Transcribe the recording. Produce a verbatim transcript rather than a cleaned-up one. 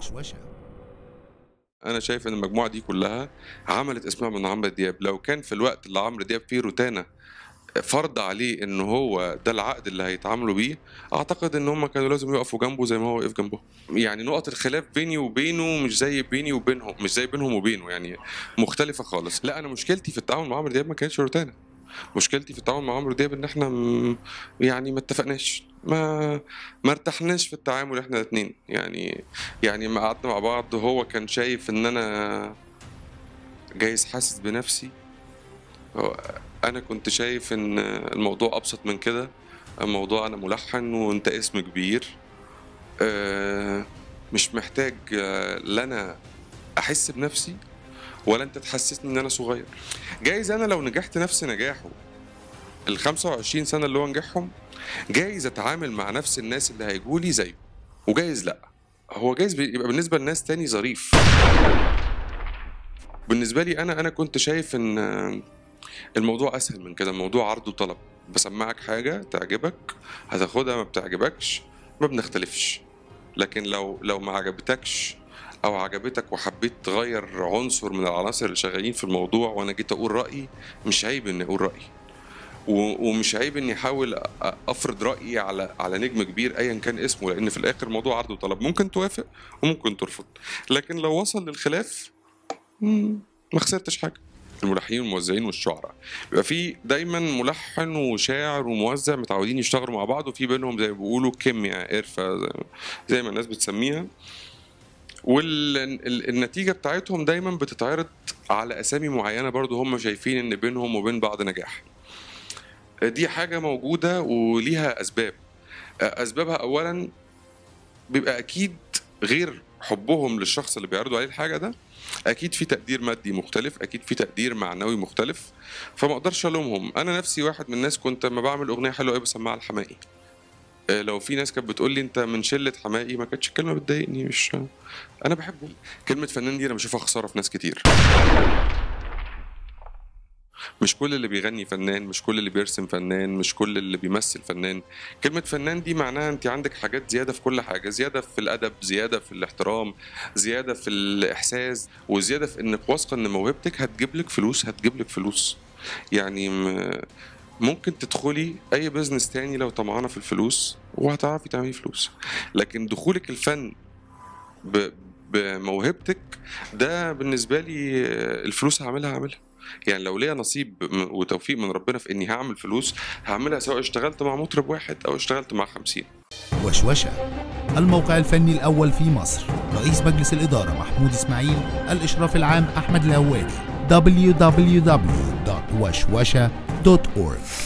وشوشة. أنا شايف إن المجموعة دي كلها عملت اسمها من عمرو دياب. لو كان في الوقت اللي عمرو دياب فيه روتانا فرض عليه إن هو ده العقد اللي هيتعاملوا بيه، أعتقد إن هم كانوا لازم يقفوا جنبه زي ما هو وقف جنبه. يعني نقط الخلاف بيني وبينه مش زي بيني وبينهم، مش زي بينهم وبينه، يعني مختلفة خالص. لا، أنا مشكلتي في التعامل مع عمرو دياب ما كانتش روتانا. مشكلتي في التعامل مع عمرو دياب ان احنا م... يعني ما اتفقناش، ما ما ارتحناش في التعامل احنا الاثنين. يعني يعني ما قعدنا مع بعض، هو كان شايف ان انا جايز حاسس بنفسي، انا كنت شايف ان الموضوع ابسط من كده. الموضوع انا ملحن وانت اسم كبير، مش محتاج لا انا احس بنفسي ولا انت تحسسني ان انا صغير. جايز انا لو نجحت نفس نجاحه ال خمسة وعشرين سنة اللي هو نجحهم، جايز اتعامل مع نفس الناس اللي هيجولي زيه، وجايز لا. هو جايز يبقى بالنسبة لناس تاني ظريف. بالنسبة لي انا انا كنت شايف ان الموضوع اسهل من كده. الموضوع عرض وطلب، بسمعك حاجة تعجبك هتاخدها، ما بتعجبكش ما بنختلفش. لكن لو لو ما عجبتكش او عجبتك وحبيت تغير عنصر من العناصر اللي شغالين في الموضوع وانا جيت اقول رأيي، مش عيب اني اقول رأيي، ومش عيب اني احاول افرض رايي على على نجم كبير ايا كان اسمه، لان في الاخر موضوع عرض وطلب، ممكن توافق وممكن ترفض. لكن لو وصل للخلاف ما خسرتش حاجه. الملحنين والموزعين والشعراء بيبقى في دايما ملحن وشاعر وموزع متعودين يشتغلوا مع بعض، وفي بينهم زي ما بيقولوا كيمياء، قرفه زي ما الناس بتسميها، والنتيجه بتاعتهم دايما بتتعرض على اسامي معينه برضو هم شايفين ان بينهم وبين بعض نجاح. دي حاجة موجودة وليها أسباب. أسبابها أولا بيبقى أكيد غير حبهم للشخص اللي بيعرضوا عليه الحاجة ده، أكيد في تقدير مادي مختلف، أكيد في تقدير معنوي مختلف، فما أقدرش ألومهم. أنا نفسي واحد من الناس كنت لما بعمل أغنية حلوة أوي بسمعها لحماقي. لو في ناس كانت بتقول لي أنت من شلة حماقي، ما كانتش الكلمة بتضايقني. مش أنا بحبه. كلمة فنان دي أنا بشوفها خسارة في ناس كتير. مش كل اللي بيغني فنان، مش كل اللي بيرسم فنان، مش كل اللي بيمثل فنان. كلمة فنان دي معناها انت عندك حاجات زيادة في كل حاجة، زيادة في الأدب، زيادة في الاحترام، زيادة في الإحساس، وزيادة في انك واثقة ان موهبتك هتجيب لك فلوس، هتجيب لك فلوس. يعني ممكن تدخلي أي بزنس تاني لو طمعانة في الفلوس وهتعرفي تعملي فلوس، لكن دخولك الفن بموهبتك ده بالنسبة لي الفلوس هعملها هعملها. يعني لو ليا نصيب وتوفيق من ربنا في اني هعمل فلوس هعملها، سواء اشتغلت مع مطرب واحد او اشتغلت مع خمسين. وشوشة، الموقع الفني الأول في مصر. رئيس مجلس الإدارة محمود إسماعيل، الإشراف العام أحمد الهوادي. دبليو دبليو دبليو دوت وشوشة دوت أورج